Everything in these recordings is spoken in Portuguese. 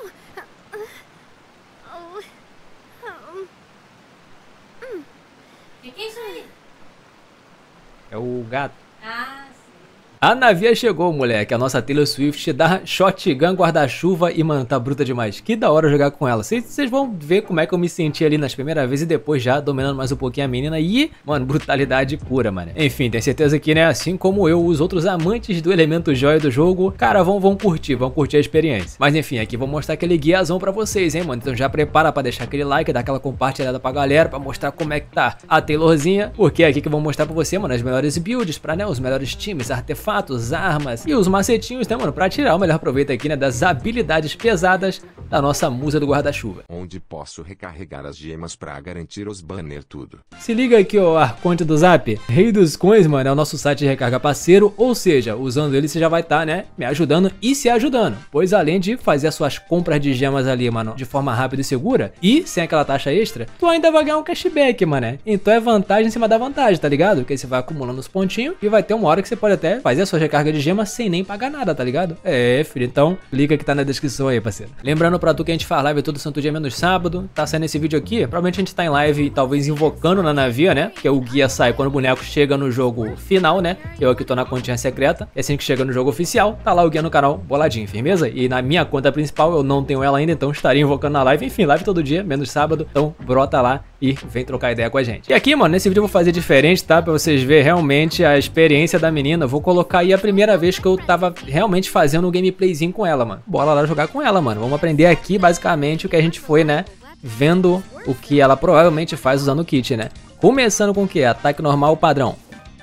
Que é isso aí? É o gato. Ah, sim. A Navia chegou, moleque. A nossa Taylor Swift da shotgun guarda-chuva. E, mano, tá bruta demais. Que da hora jogar com ela. Vocês vão ver como é que eu me senti ali nas primeiras vezes. E depois já dominando mais um pouquinho a menina. E, mano, brutalidade pura, mano. Enfim, tenho certeza que, né, assim como eu, os outros amantes do elemento joia do jogo, cara, vão curtir a experiência. Mas, enfim, aqui vou mostrar aquele guiazão pra vocês, hein, mano. Então já prepara pra deixar aquele like, dar aquela compartilhada pra galera, pra mostrar como é que tá a Taylorzinha. Porque é aqui que eu vou mostrar pra você, mano, as melhores builds pra, né, os melhores times, artefatos, armas e os macetinhos, né, mano, pra tirar o melhor proveito aqui, né, das habilidades pesadas da nossa musa do guarda-chuva. Onde posso recarregar as gemas pra garantir os banner tudo. Se liga aqui, ó, Arconte do Zap. Rei dos Coins, mano, é o nosso site de recarga parceiro, ou seja, usando ele você já vai estar, né, me ajudando e se ajudando. Pois além de fazer as suas compras de gemas ali, mano, de forma rápida e segura, e sem aquela taxa extra, tu ainda vai ganhar um cashback, mano. Então é vantagem em cima da vantagem, tá ligado? Porque aí você vai acumulando os pontinhos e vai ter uma hora que você pode até fazer a sua recarga de gema sem nem pagar nada, tá ligado? É, filho, então liga que tá na descrição aí, parceiro. Lembrando pra tu que a gente faz live todo santo dia menos sábado, tá saindo esse vídeo aqui, provavelmente a gente tá em live talvez invocando na Navia, né? Que o guia sai quando o boneco chega no jogo final, né? Eu aqui tô na continha secreta, e assim que chega no jogo oficial, tá lá o guia no canal boladinho, firmeza? E na minha conta principal eu não tenho ela ainda, então estaria invocando na live, enfim, live todo dia, menos sábado, então brota lá e vem trocar ideia com a gente. E aqui, mano, nesse vídeo eu vou fazer diferente, tá? Pra vocês verem realmente a experiência da menina. Eu vou colocar aí a primeira vez que eu tava realmente fazendo um gameplayzinho com ela, mano. Bora lá jogar com ela, mano. Vamos aprender aqui, basicamente, o que a gente foi, né? Vendo o que ela provavelmente faz usando o kit, né? Começando com o que? Ataque normal padrão.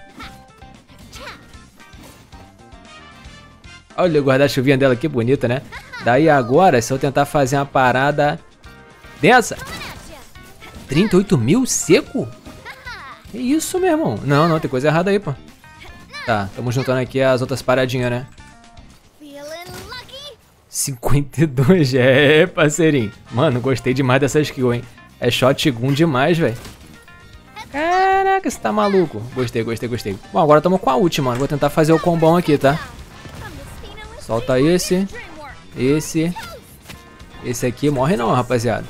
Olha o guarda-chuvinha dela, que bonita, né? Daí agora, se eu tentar fazer uma parada dessa... 38 mil seco? Que isso, meu irmão? Não, tem coisa errada aí, pô. Tá, estamos juntando aqui as outras paradinhas, né? 52, é, parceirinho. Mano, gostei demais dessa skill, hein? É shotgun demais, velho. Caraca, você tá maluco. Gostei. Bom, agora estamos com a ult, mano. Vou tentar fazer o combão aqui, tá? Solta esse. Esse aqui. Morre não, rapaziada.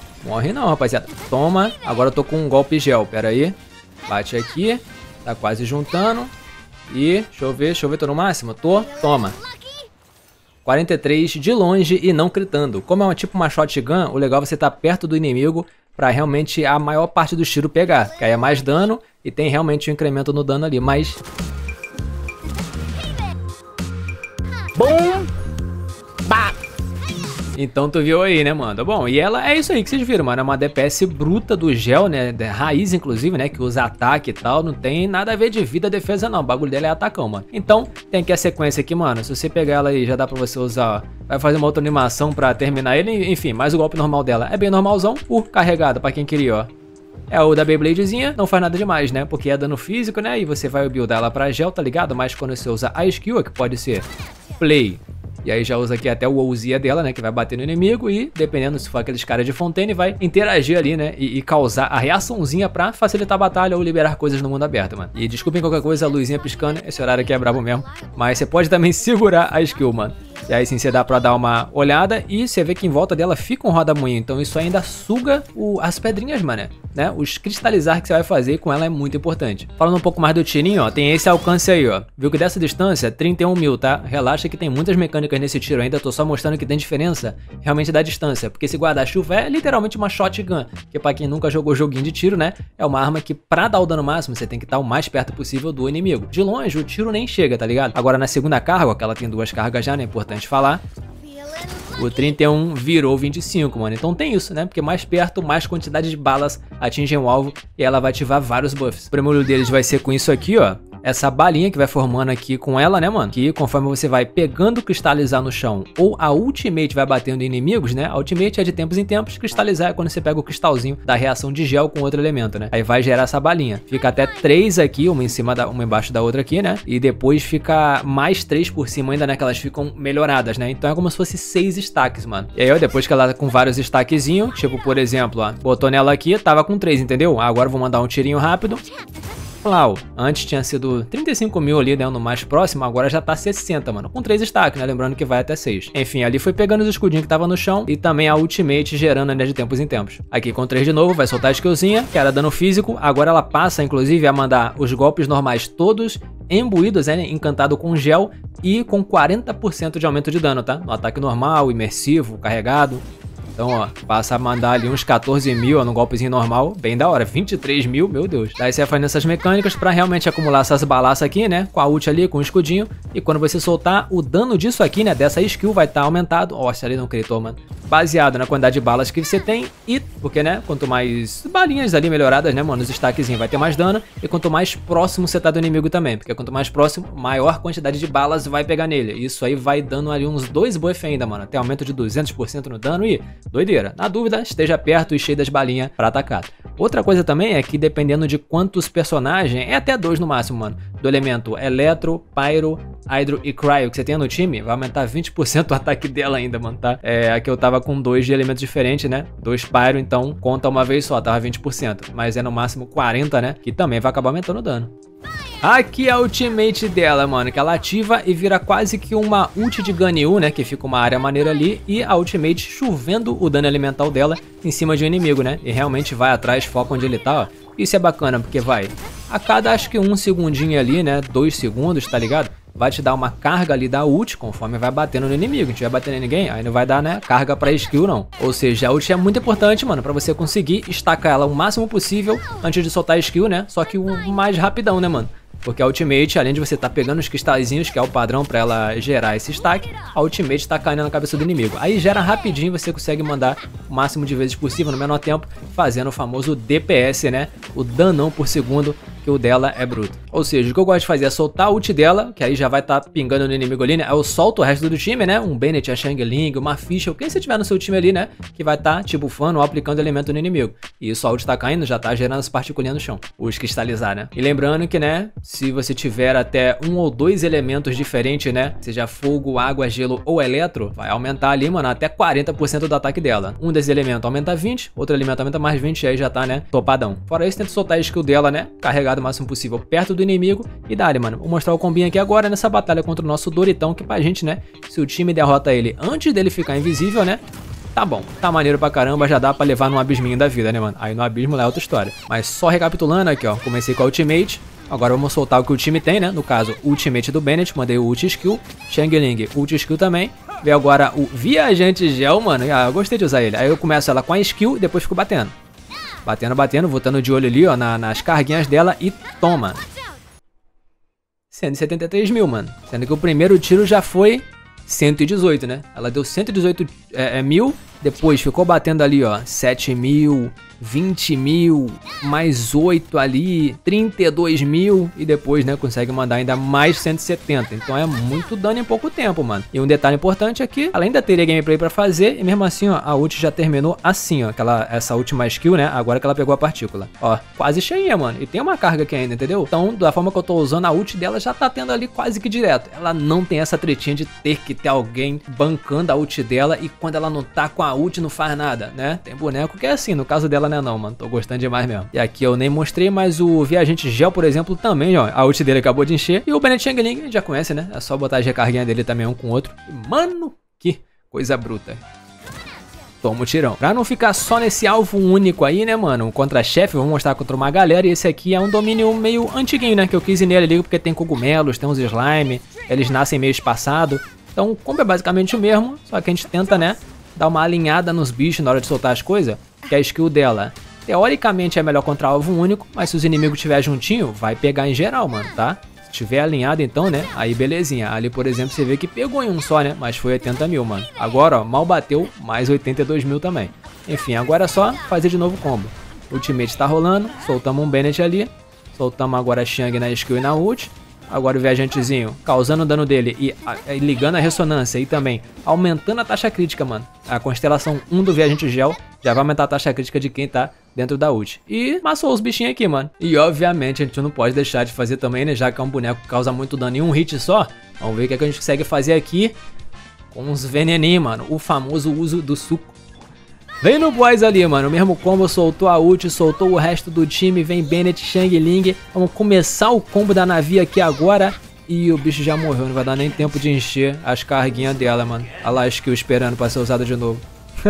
Toma. Agora eu tô com um golpe gel. Pera aí. Bate aqui. Tá quase juntando. E deixa eu ver. Tô no máximo? Tô. Toma. 43 de longe e não critando. Como é tipo uma shotgun, o legal é você estar perto do inimigo pra realmente a maior parte do tiro pegar. Que aí é mais dano e tem realmente um incremento no dano ali. Mas... Bom! Bah! Então tu viu aí, né, mano? Bom, e ela é isso aí que vocês viram, mano. É uma DPS bruta do gel, né? Raiz, inclusive, né? Que usa ataque e tal. Não tem nada a ver de vida, defesa, não. O bagulho dela é atacão, mano. Então, tem aqui a sequência aqui, mano. Se você pegar ela aí, já dá pra você usar, ó. Vai fazer uma outra animação pra terminar ele. Enfim, mas o golpe normal dela é bem normalzão. O carregado, pra quem queria, ó. É o da Beybladezinha, não faz nada demais, né? Porque é dano físico, né? E você vai buildar ela pra gel, tá ligado? Mas quando você usa a skill, que pode ser play... E aí já usa aqui até o Ouzia dela, né? Que vai bater no inimigo e, dependendo se for aqueles caras de Fontaine, vai interagir ali, né? E causar a reaçãozinha pra facilitar a batalha ou liberar coisas no mundo aberto, mano. E desculpem qualquer coisa, a luzinha piscando. Esse horário aqui é brabo mesmo. Mas você pode também segurar a skill, mano. E aí sim você dá pra dar uma olhada e você vê que em volta dela fica um roda-moinho. Então isso ainda suga as pedrinhas, mano, né? Os cristalizar que você vai fazer com ela é muito importante. Falando um pouco mais do tirinho, ó, tem esse alcance aí, ó. Viu que dessa distância, 31 mil, tá? Relaxa que tem muitas mecânicas nesse tiro ainda. Tô só mostrando que tem diferença realmente da distância. Porque esse guarda-chuva é literalmente uma shotgun. Que pra quem nunca jogou joguinho de tiro, né? É uma arma que pra dar o dano máximo, você tem que estar o mais perto possível do inimigo. De longe, o tiro nem chega, tá ligado? Agora na segunda carga, ó, que ela tem 2 cargas já, né? É importante falar. O 31 virou 25, mano. Então tem isso, né? Porque mais perto, mais quantidade de balas atingem o alvo e ela vai ativar vários buffs. O primeiro deles vai ser com isso aqui, ó. Essa balinha que vai formando aqui com ela, né, mano? Que conforme você vai pegando cristalizar no chão ou a ultimate vai batendo em inimigos, né? A ultimate é de tempos em tempos, cristalizar é quando você pega o cristalzinho da reação de gel com outro elemento, né? Aí vai gerar essa balinha. Fica até 3 aqui, uma em cima uma embaixo da outra aqui, né? E depois fica mais 3 por cima ainda, né? Que elas ficam melhoradas, né? Então é como se fosse 6 stacks, mano. E aí, ó, depois que ela tá com vários stackzinhos, tipo, por exemplo, ó, botou nela aqui, tava com 3, entendeu? Agora eu vou mandar um tirinho rápido. Flau. Antes tinha sido 35 mil ali, né, no mais próximo, agora já tá 60, mano. Com 3 stacks, né, lembrando que vai até 6. Enfim, ali foi pegando os escudinhos que tava no chão e também a ultimate gerando, né, de tempos em tempos. Aqui com 3 de novo, vai soltar a skillzinha, que era dano físico. Agora ela passa, inclusive, a mandar os golpes normais todos imbuídos, né, encantado com gel e com 40% de aumento de dano, tá? No ataque normal, imersivo, carregado. Então, ó, passa a mandar ali uns 14 mil ó, no golpezinho normal, bem da hora, 23 mil, meu Deus. Daí você vai fazendo essas mecânicas pra realmente acumular essas balaças aqui, né, com a ult ali, com o escudinho. E quando você soltar, o dano disso aqui, né, dessa skill vai estar aumentado. Ó, se ali não gritou, mano. Baseado na quantidade de balas que você tem e, porque, né, quanto mais balinhas ali melhoradas, né, mano, os stackzinhos vai ter mais dano. E quanto mais próximo você tá do inimigo também, porque quanto mais próximo, maior quantidade de balas vai pegar nele. Isso aí vai dando ali uns 2 buff ainda, mano, até aumento de 200% no dano e doideira. Na dúvida, esteja perto e cheio das balinhas pra atacar. Outra coisa também é que dependendo de quantos personagens, é até 2 no máximo, mano, do elemento Eletro, Pyro, Hydro e Cryo que você tem no time, vai aumentar 20% o ataque dela ainda, mano, tá? Aqui eu tava com 2 de elementos diferentes, né? 2 Pyro, então conta uma vez só, tava 20%. Mas é no máximo 40, né? Que também vai acabar aumentando o dano. Aqui é a ultimate dela, mano, que ela ativa e vira quase que uma ult de Ganyu, né, que fica uma área maneira ali, e a ultimate chovendo o dano elemental dela em cima de um inimigo, né, e realmente vai atrás, foca onde ele tá, ó. Isso é bacana, porque vai a cada, acho que 1 segundinho ali, né, 2 segundos, tá ligado? Vai te dar uma carga ali da ult, conforme vai batendo no inimigo. Se tiver batendo em ninguém, aí não vai dar, né, carga pra skill, não. Ou seja, a ult é muito importante, mano, pra você conseguir estacar ela o máximo possível antes de soltar a skill, né, só que o mais rapidão, né, mano. Porque a ultimate, além de você estar pegando os cristalzinhos, que é o padrão para ela gerar esse stack, a ultimate está caindo na cabeça do inimigo. Aí gera rapidinho, você consegue mandar o máximo de vezes possível no menor tempo, fazendo o famoso DPS, né? O danão por segundo, que o dela é bruto. Ou seja, o que eu gosto de fazer é soltar a ult dela, que aí já vai estar pingando no inimigo ali, né? Eu solto o resto do time, né? Um Bennett, a Xiangling, uma ficha, o que você tiver no seu time ali, né? Que vai estar, tipo, buffando ou aplicando elemento no inimigo. E isso, a ult tá caindo, já tá gerando as particulinhas no chão. Os cristalizar, né? E lembrando que, né? Se você tiver até 1 ou 2 elementos diferentes, né? Seja fogo, água, gelo ou eletro, vai aumentar ali, mano, até 40% do ataque dela. Um desses elementos aumenta 20, outro elemento aumenta mais 20 e aí já tá, né? Topadão. Fora isso, tenta soltar a skill dela, né? Carregar o máximo possível perto do inimigo e dá-lhe, mano. Vou mostrar o combinho aqui agora nessa batalha contra o nosso Doritão, que pra gente, né? Se o time derrota ele antes dele ficar invisível, né? Tá bom, tá maneiro pra caramba, já dá pra levar num abisminho da vida, né, mano? Aí no abismo lá é outra história. Mas só recapitulando aqui, ó. Comecei com a ultimate. Agora vamos soltar o que o time tem, né? No caso, ultimate do Bennett, mandei o ult skill. Xiangling, ult skill também. Veio agora o Viajante Gel, mano. Ah, eu gostei de usar ele. Aí eu começo ela com a skill e depois fico batendo. Batendo, voltando de olho ali, ó, nas carguinhas dela e toma. 173 mil, mano. Sendo que o primeiro tiro já foi 118, né? Ela deu 118 mil, depois ficou batendo ali, ó, 7 mil, 20 mil, mais 8 ali, 32 mil e depois, né, consegue mandar ainda mais 170. Então é muito dano em pouco tempo, mano. E um detalhe importante é que ela ainda teria gameplay pra fazer e mesmo assim, ó, a ult já terminou assim, ó, essa última skill, né, agora que ela pegou a partícula. Ó, quase cheinha, mano. E tem uma carga aqui ainda, entendeu? Então, da forma que eu tô usando, a ult dela já tá tendo ali quase que direto. Ela não tem essa tretinha de ter que ter alguém bancando a ult dela e quando ela não tá com a ult não faz nada, né? Tem boneco que é assim, no caso dela não, mano. Tô gostando demais mesmo. E aqui eu nem mostrei, mas o Viajante Gel, por exemplo, também, ó. A ult dele acabou de encher. E o Bennett Xiangling, a gente já conhece, né? É só botar as recarguinhas dele também um com o outro. E, mano, que coisa bruta. Toma o tirão. Pra não ficar só nesse alvo único aí, né, mano? Contra chefe, vou mostrar contra uma galera. E esse aqui é um domínio meio antiguinho, né? Que eu quis ir nele ali, porque tem cogumelos, tem uns slime. Eles nascem meio espaçados. Então, o combo é basicamente o mesmo. Só que a gente tenta, né, dar uma alinhada nos bichos na hora de soltar as coisas. Que a skill dela, teoricamente, é melhor contra alvo único. Mas se os inimigos estiverem juntinho, vai pegar em geral, mano, tá? Se tiver alinhado, então, né? Aí, belezinha. Ali, por exemplo, você vê que pegou em um só, né? Mas foi 80 mil, mano. Agora, ó, mal bateu, mais 82 mil também. Enfim, agora é só fazer de novo o combo. Ultimate tá rolando. Soltamos um Bennett ali. Soltamos agora a Xiang na skill e na ult. Agora o Viajantezinho causando o dano dele e ligando a ressonância e também aumentando a taxa crítica, mano. A constelação 1 do Viajante Gel já vai aumentar a taxa crítica de quem tá dentro da ult. E massou os bichinhos aqui, mano. E obviamente a gente não pode deixar de fazer também, né? Já que é um boneco que causa muito dano em um hit só. Vamos ver o que, é que a gente consegue fazer aqui com uns veneninhos, mano. O famoso uso do suco. Vem no boss ali, mano. O mesmo combo, soltou a ult, soltou o resto do time. Vem Bennett, Shang, Ling. Vamos começar o combo da Na'Vi aqui agora. E o bicho já morreu, não vai dar nem tempo de encher as carguinhas dela, mano. Olha lá a skill esperando pra ser usada de novo.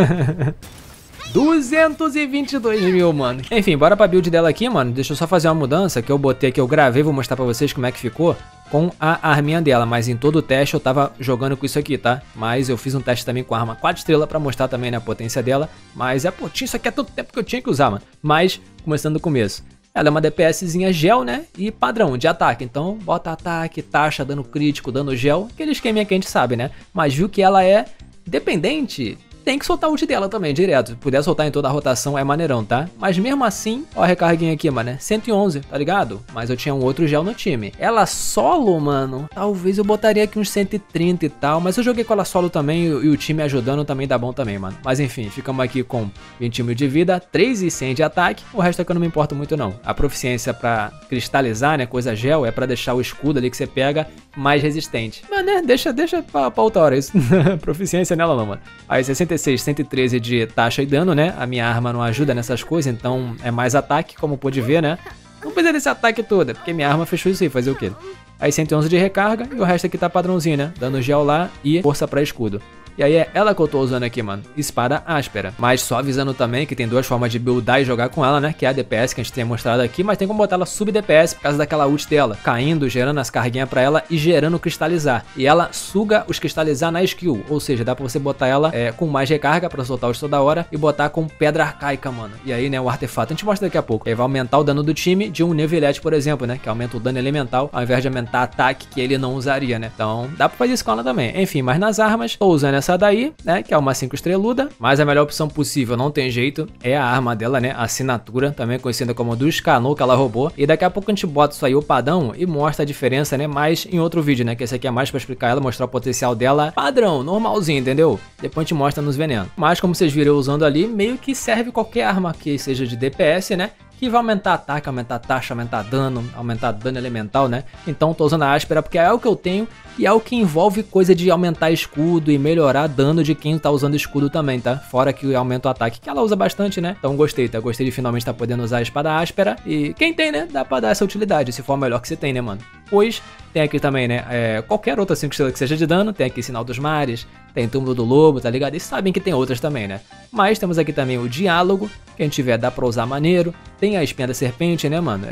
222 mil, mano. Enfim, bora pra build dela aqui, mano. Deixa eu só fazer uma mudança que eu botei, que eu gravei. Vou mostrar pra vocês como é que ficou com a arminha dela. Mas em todo o teste eu tava jogando com isso aqui, tá? Mas eu fiz um teste também com a arma 4 estrelas pra mostrar também, né, a potência dela. Mas pô, isso aqui é tanto tempo que eu tinha que usar, mano. Mas, começando do começo. Ela é uma DPSzinha gel, né? E padrão de ataque. Então, bota ataque, taxa, dano crítico, dano gel. Aquele esqueminha que a gente sabe, né? Mas viu que ela é dependente, tem que soltar o ult dela também, direto. Se puder soltar em toda a rotação, é maneirão, tá? Mas mesmo assim, ó a recarguinha aqui, mano, 111, tá ligado? Mas eu tinha um outro gel no time. Ela solo, mano, talvez eu botaria aqui uns 130 e tal, mas eu joguei com ela solo também e o time ajudando também dá bom também, mano. Mas enfim, ficamos aqui com 20 mil de vida, 3.100 de ataque, o resto é que eu não me importo muito não. A proficiência pra cristalizar, né, coisa gel, é pra deixar o escudo ali que você pega mais resistente. Mas né, deixa pra outra hora isso. Proficiência nela não, mano. Aí 66, 113 de taxa e dano, né? A minha arma não ajuda nessas coisas, então é mais ataque, como pôde ver, né? Não precisa desse ataque todo, porque minha arma fechou isso aí, fazer o quê? Aí 111 de recarga e o resto aqui tá padrãozinho, né? Dano gel lá e força pra escudo. E aí é ela que eu tô usando aqui, mano. Espada áspera. Mas só avisando também que tem duas formas de buildar e jogar com ela, né? Que é a DPS que a gente tem mostrado aqui. Mas tem como botar ela sub DPS por causa daquela ult dela. Caindo, gerando as carguinhas pra ela e gerando cristalizar. E ela suga os cristalizar na skill. Ou seja, dá pra você botar ela com mais recarga pra soltar os toda hora. E botar com pedra arcaica, mano. E aí, né, o artefato. A gente mostra daqui a pouco. Aí vai aumentar o dano do time de um Neuvillette, por exemplo, né? Que aumenta o dano elemental ao invés de aumentar ataque que ele não usaria, né? Então dá pra fazer isso com ela também. Enfim, mas nas armas, tô usando essa daí, né? Que é uma 5 estreluda, mas a melhor opção possível, não tem jeito, é a arma dela, né? A assinatura, também conhecida como do Scanor, que ela roubou. E daqui a pouco a gente bota isso aí o padrão e mostra a diferença, né? Mas em outro vídeo, né? Que esse aqui é mais pra explicar ela, mostrar o potencial dela padrão, normalzinho, entendeu? Depois a gente mostra nos venenos. Mas como vocês viram eu usando ali, meio que serve qualquer arma que seja de DPS, né? Que vai aumentar ataque, aumentar taxa, aumentar dano elemental, né? Então tô usando a áspera porque é o que eu tenho e é o que envolve coisa de aumentar escudo e melhorar dano de quem tá usando escudo também, tá? Fora que aumenta o ataque, que ela usa bastante, né? Então gostei, tá? Gostei de finalmente estar podendo usar a espada áspera e quem tem, né? Dá pra dar essa utilidade, se for o melhor que você tem, né, mano? Pois tem aqui também, né? Qualquer outra 5 estrelas que seja de dano, tem aqui Sinal dos Mares, tem Túmulo do Lobo, tá ligado? E sabem que tem outras também, né? Mas temos aqui também o Diálogo, quem tiver dá pra usar maneiro. Tem a Espinha da Serpente, né, mano?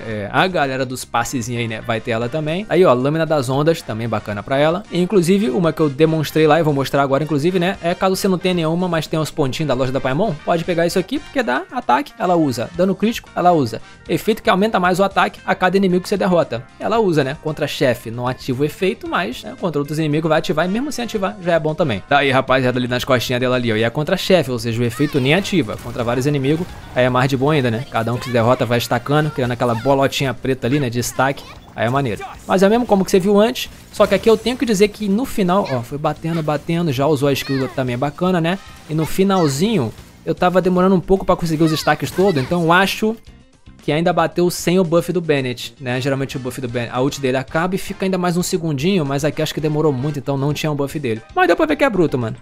A galera dos passezinhos aí, né? Vai ter ela também. Aí, ó, Lâmina das Ondas, também bacana pra ela. E, inclusive, uma que eu demonstrei lá e vou mostrar agora, inclusive, né? Caso você não tenha nenhuma, mas tenha os pontinhos da loja da Paimon, pode pegar isso aqui, porque dá ataque, ela usa. Dano crítico, ela usa. Efeito que aumenta mais o ataque a cada inimigo que você derrota. Ela usa, né? Contra chefe não ativa o efeito, mas né, contra outros inimigos vai ativar e mesmo sem ativar já é bom também. Daí, rapaziada, ali nas costinhas dela ali, ó. E é contra chefe, ou seja, o efeito nem ativa. Contra vários inimigos, aí é mais de bom ainda, né? Cada um que se derrota vai estacando, criando aquela bolotinha preta ali, né? De stack. Aí é maneiro. Mas é mesmo como que você viu antes. Só que aqui eu tenho que dizer que no final, ó, foi batendo, já usou a skill também bacana, né? E no finalzinho, eu tava demorando um pouco pra conseguir os stacks todos, então eu acho que ainda bateu sem o buff do Bennett, né? Geralmente o buff do Bennett, a ult dele acaba e fica ainda mais um segundinho, mas aqui acho que demorou muito, então não tinha um buff dele. Mas deu pra ver que é bruto, mano.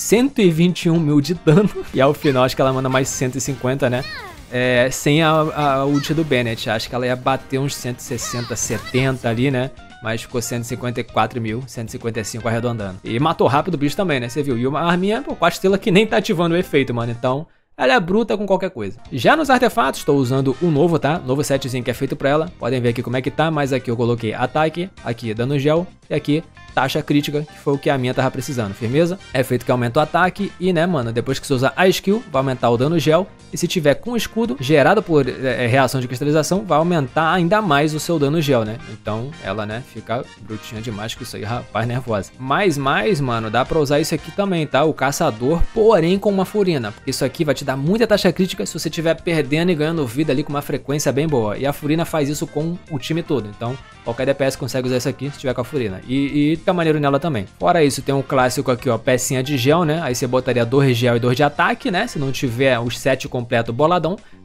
121 mil de dano, e ao final acho que ela manda mais 150, né? Sem a ult do Bennett, acho que ela ia bater uns 160, 70 ali, né? Mas ficou 154 mil, 155 arredondando. E matou rápido o bicho também, né? Você viu? E uma arminha, pô, 4 estrelas que nem tá ativando o efeito, mano. Então, ela é bruta com qualquer coisa. Já nos artefatos, estou usando o novo, tá? Novo setzinho que é feito pra ela. Podem ver aqui como é que tá, mas aqui eu coloquei ataque, aqui dano gel e aqui taxa crítica, que foi o que a minha tava precisando, firmeza? É feito que aumenta o ataque e, né, mano, depois que você usa a skill, vai aumentar o dano gel. E se tiver com escudo, gerado por reação de cristalização, vai aumentar ainda mais o seu dano gel, né? Então, ela, né, fica brutinha demais com isso aí, rapaz, nervosa. Mas, mano, dá pra usar isso aqui também, tá? O caçador, porém com uma furina. Porque isso aqui vai te dar muita taxa crítica se você estiver perdendo e ganhando vida ali com uma frequência bem boa. E a furina faz isso com o time todo. Então, qualquer DPS consegue usar isso aqui se tiver com a furina. E fica maneiro nela também. Fora isso, tem um clássico aqui, ó, pecinha de gel, né? Aí você botaria 2 de gel e 2 de ataque, né? Se não tiver os 7 completo boladão.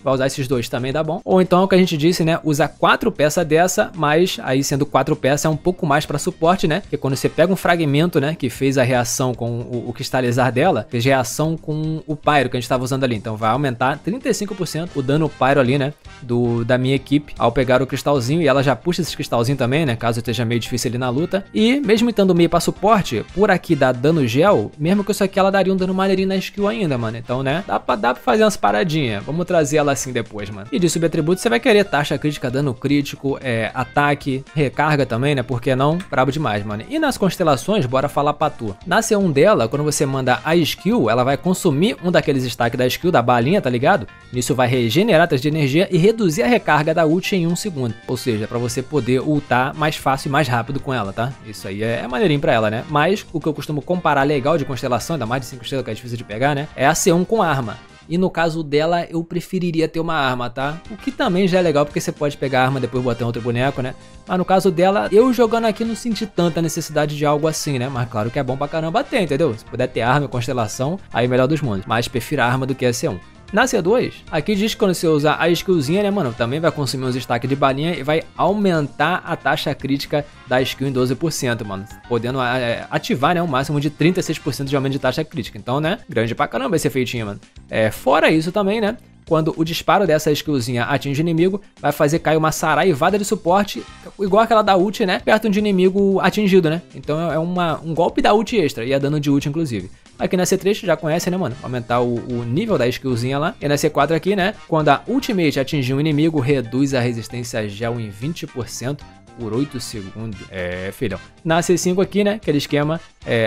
vai usar esses dois também dá bom. Ou então, é o que a gente disse, né, usa 4 peças dessa, mas aí sendo 4 peças é um pouco mais pra suporte, né, porque quando você pega um fragmento, né, que fez a reação com o cristalizar dela, fez reação com o pyro que a gente tava usando ali, então vai aumentar 35% o dano pyro ali, né, da minha equipe ao pegar o cristalzinho, e ela já puxa esse cristalzinho também, né, caso esteja meio difícil ali na luta. E mesmo estando meio pra suporte, por aqui dá dano gel, mesmo que isso aqui ela daria um dano maneirinho na skill ainda, mano, então, né, dá pra fazer umas paradinhas. Vamos trazer ela assim depois, mano. E de subatributo você vai querer taxa crítica, dano crítico, ataque, recarga também, né, por que não? Brabo demais, mano. E nas constelações, bora falar pra tu. Na C1 dela, quando você manda a skill, ela vai consumir um daqueles stacks da skill, da balinha, tá ligado? Isso vai regenerar 3 de energia e reduzir a recarga da ult em 1 segundo. Ou seja, pra você poder ultar mais fácil e mais rápido com ela, tá? Isso aí é maneirinho pra ela, né? Mas o que eu costumo comparar legal de constelação, ainda mais de 5 estrelas, que é difícil de pegar, né? É a C1 com arma. E no caso dela, eu preferiria ter uma arma, tá? O que também já é legal, porque você pode pegar a arma e depois botar em outro boneco, né? Mas no caso dela, eu jogando aqui não senti tanta necessidade de algo assim, né? Mas claro que é bom pra caramba ter, entendeu? Se puder ter arma e constelação, aí melhor dos mundos. Mas prefiro a arma do que a C1. Na C2, aqui diz que quando você usar a skillzinha, né, mano, também vai consumir uns stacks de balinha e vai aumentar a taxa crítica da skill em 12%, mano, podendo ativar, né, um máximo de 36% de aumento de taxa crítica. Então, né, grande pra caramba esse efeitinho, mano. Fora isso também, né, quando o disparo dessa skillzinha atinge o inimigo, vai fazer cair uma saraivada de suporte, igual aquela da ult, né, perto de um inimigo atingido, né. Então é um golpe da ult extra, e é dano de ult, inclusive. Aqui na C3 já conhece, né, mano? Aumentar o nível da skillzinha lá. E na C4 aqui, né? Quando a ultimate atingir um inimigo, reduz a resistência gel em 20% por 8 segundos. Filhão. Na C5 aqui, né? Aquele esquema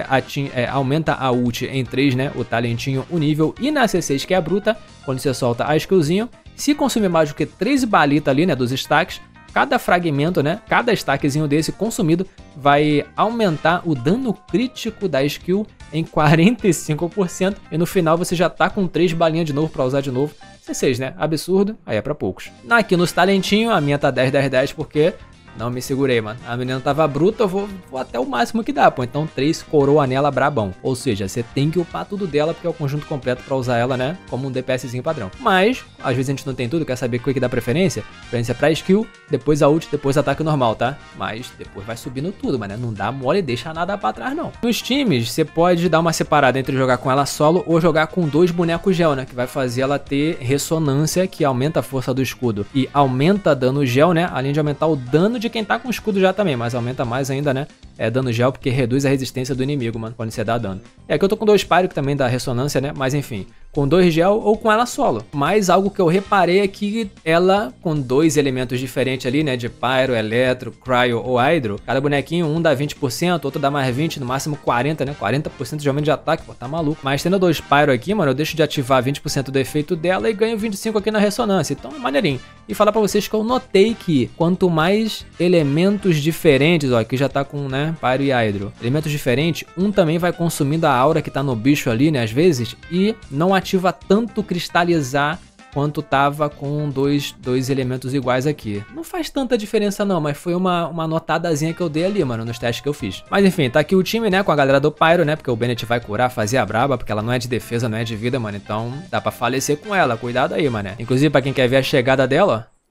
aumenta a ult em 3, né? O talentinho, o nível. E na C6, que é a bruta, quando você solta a skillzinho, se consumir mais do que 3 balitas ali, né? Dos stacks, cada fragmento, né? Cada stackzinho desse consumido vai aumentar o dano crítico da skill em 45%. E no final você já tá com 3 balinhas de novo pra usar de novo. C6, né? Absurdo. Aí é pra poucos. Aqui nos talentinhos, a minha tá 10, 10, 10 porque... não me segurei, mano. A menina tava bruta, eu vou até o máximo que dá, pô. Então 3 coroa nela brabão. Ou seja, você tem que upar tudo dela, porque é o conjunto completo pra usar ela, né? Como um DPSzinho padrão. Mas, às vezes a gente não tem tudo, quer saber o que dá preferência? Preferência pra skill, depois a ult, depois ataque normal, tá? Mas depois vai subindo tudo, mano. Não dá mole e deixa nada pra trás, não. Nos times, você pode dar uma separada entre jogar com ela solo ou jogar com 2 bonecos gel, né? Que vai fazer ela ter ressonância, que aumenta a força do escudo e aumenta dano gel, né? Além de aumentar o dano de quem tá com escudo já também, mas aumenta mais ainda, né? Dano gel, porque reduz a resistência do inimigo, mano, quando você dá dano. Aqui eu tô com 2 pyro, que também dá ressonância, né? Mas enfim, com 2 gel ou com ela solo. Mas algo que eu reparei é que ela, com 2 elementos diferentes ali, né? De pyro, eletro, cryo ou hydro, cada bonequinho, um dá 20%, outro dá mais 20%, no máximo 40%, né? 40% de aumento de ataque, pô, tá maluco. Mas tendo 2 pyro aqui, mano, eu deixo de ativar 20% do efeito dela e ganho 25% aqui na ressonância. Então é maneirinho. E falar pra vocês que eu notei que quanto mais elementos diferentes, ó, aqui já tá com, né, pyro e hydro, elementos diferentes, um também vai consumindo a aura que tá no bicho ali, né, às vezes, e não ativa tanto cristalizar quanto tava com dois elementos iguais aqui. Não faz tanta diferença não, mas foi uma notadazinha que eu dei ali, mano, nos testes que eu fiz. Mas enfim, tá aqui o time, né, com a galera do pyro, né, porque o Bennett vai curar, fazer a braba, porque ela não é de defesa, não é de vida, mano, então dá pra falecer com ela, cuidado aí, mano. Inclusive, pra quem quer ver a chegada dela, ó.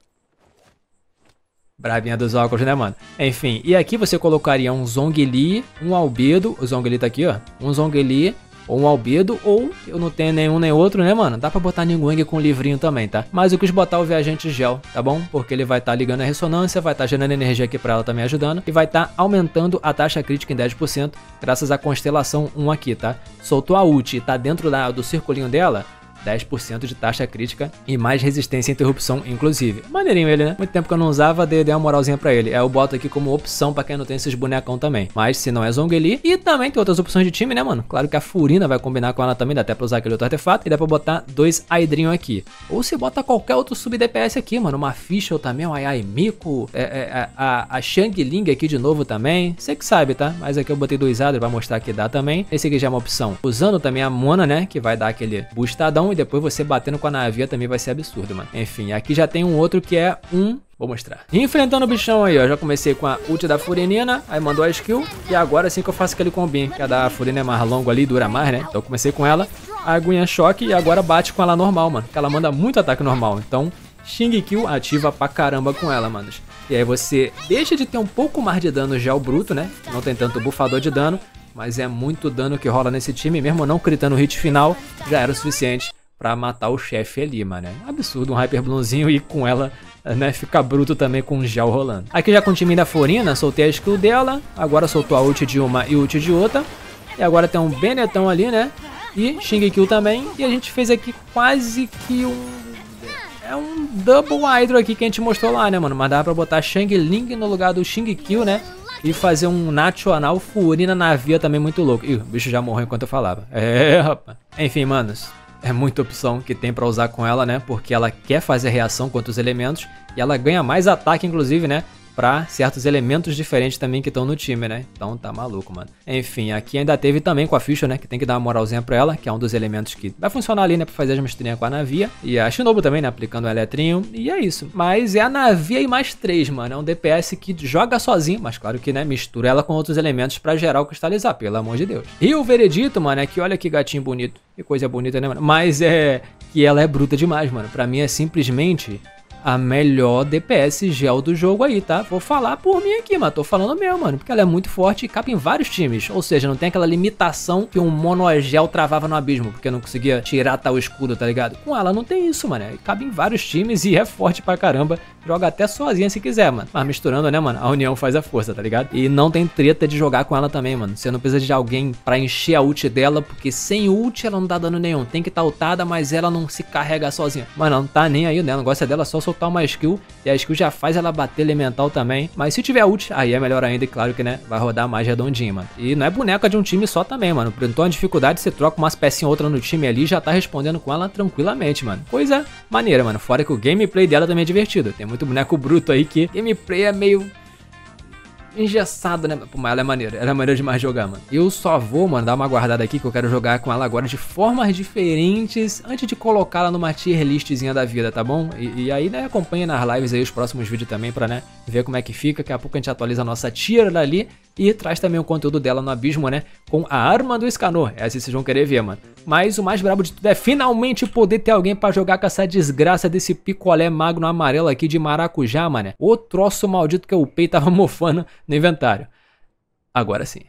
Bravinha dos óculos, né, mano? Enfim, e aqui você colocaria um Zhongli, um Albedo, o Zhongli tá aqui, ó, um Zhongli ou um Albedo, ou eu não tenho nenhum nem outro, né, mano? Dá pra botar Ningguang com livrinho também, tá? Mas eu quis botar o Viajante Gel, tá bom? Porque ele vai estar ligando a ressonância, vai estar gerando energia aqui pra ela também ajudando, e vai estar aumentando a taxa crítica em 10%, graças à constelação 1 aqui, tá? Soltou a ult e tá dentro do circulinho dela, 10% de taxa crítica e mais resistência à interrupção, inclusive. Maneirinho ele, né? Muito tempo que eu não usava, dei uma moralzinha pra ele. Eu boto aqui como opção pra quem não tem esses bonecão também. Mas se não é Zhongli, e também tem outras opções de time, né, mano? Claro que a Furina vai combinar com ela também, dá até pra usar aquele outro artefato. E dá pra botar 2 Hydrinho aqui. Ou você bota qualquer outro sub-DPS aqui, mano. Uma Fischl também, um Ai Miko, a Xiangling aqui de novo também. Você que sabe, tá? Mas aqui eu botei 2 Hydro pra mostrar que dá também. Esse aqui já é uma opção. Usando também a Mona, né? Que vai dar aquele boostadão. E depois você batendo com a navia também vai ser absurdo, mano. Enfim, aqui já tem um outro que é vou mostrar. Enfrentando o bichão aí, ó. Já comecei com a ult da Furinina, aí mandou a skill. E agora sim que eu faço aquele combinho, que a da Furina é mais longo ali, dura mais, né? Então eu comecei com ela. a aguinha choque e agora bate com ela normal, mano. Porque ela manda muito ataque normal. Então, Shingeki ativa pra caramba com ela, manos. E aí você deixa de ter um pouco mais de dano gel bruto, né? Não tem tanto bufador de dano, mas é muito dano que rola nesse time. Mesmo não critando o hit final, já era o suficiente pra matar o chefe ali, mano. É um absurdo um Hyper Bloomzinho e com ela, né, fica bruto também com o gel rolando. Aqui já com o time da Furina, soltei a skill dela. Agora soltou a ult de uma e ult de outra. E agora tem um Benetton ali, né? E Shingeki também. E a gente fez aqui quase que um Double Hydro aqui que a gente mostrou lá, né, mano? Mas dá pra botar Xiangling no lugar do Shingeki, né? E fazer um Nacional Furina na via também muito louco. Ih, o bicho já morreu enquanto eu falava. É, rapaz. Enfim, manos. É muita opção que tem pra usar com ela, né? Porque ela quer fazer reação contra os elementos. E ela ganha mais ataque, inclusive, né? Pra certos elementos diferentes também que estão no time, né? Então tá maluco, mano. Enfim, aqui ainda teve também com a Fischl, né? Que tem que dar uma moralzinha pra ela, que é um dos elementos que vai funcionar ali, né? Pra fazer as misturinhas com a Navia. E a Shinobu também, né? Aplicando o Eletrinho. E é isso. Mas é a Navia e mais 3, mano. É um DPS que joga sozinho, mas claro que, né? Mistura ela com outros elementos pra gerar o cristalizar, pelo amor de Deus. E o veredito, mano, é que olha que gatinho bonito. Que coisa bonita, né, mano? Mas é que ela é bruta demais, mano. Pra mim é simplesmente a melhor DPS gel do jogo aí, tá? Vou falar por mim aqui, mas tô falando mesmo, mano. Porque ela é muito forte e cabe em vários times. Ou seja, não tem aquela limitação que um monogel travava no abismo, porque não conseguia tirar tal escudo, tá ligado? Com ela não tem isso, mano. Cabe em vários times e é forte pra caramba. Joga até sozinha se quiser, mano. Mas misturando, né, mano? A união faz a força, tá ligado? E não tem treta de jogar com ela também, mano. Você não precisa de alguém pra encher a ult dela, porque sem ult ela não dá dano nenhum. Tem que estar ultada, mas ela não se carrega sozinha. Mano, não tá nem aí, né? O negócio é dela só soltar uma skill. E a skill já faz ela bater elemental também. Mas se tiver ult, aí é melhor ainda. E claro que, né, vai rodar mais redondinho, mano. E não é boneca de um time só também, mano. Então a dificuldade, você troca umas pecinhas outra no time ali, já tá respondendo com ela tranquilamente, mano. Coisa maneira, mano. Fora que o gameplay dela também é divertido. Tem muito boneco bruto aí que gameplay é meio engessado, né? Pô, mas ela é maneira. Ela é maneira demais de jogar, mano. Eu só vou, mano, dar uma guardada aqui que eu quero jogar com ela agora de formas diferentes antes de colocá-la numa tier listzinha da vida, tá bom? E aí, né, acompanha nas lives aí os próximos vídeos também pra, né, ver como é que fica. Daqui a pouco a gente atualiza a nossa tier dali e traz também o conteúdo dela no abismo, né, com a arma do Escanor. Essa vocês vão querer ver, mano. Mas o mais brabo de tudo é finalmente poder ter alguém pra jogar com essa desgraça desse picolé magno amarelo aqui de maracujá, mano. O troço maldito que eu upei tava mofando no inventário. Agora sim.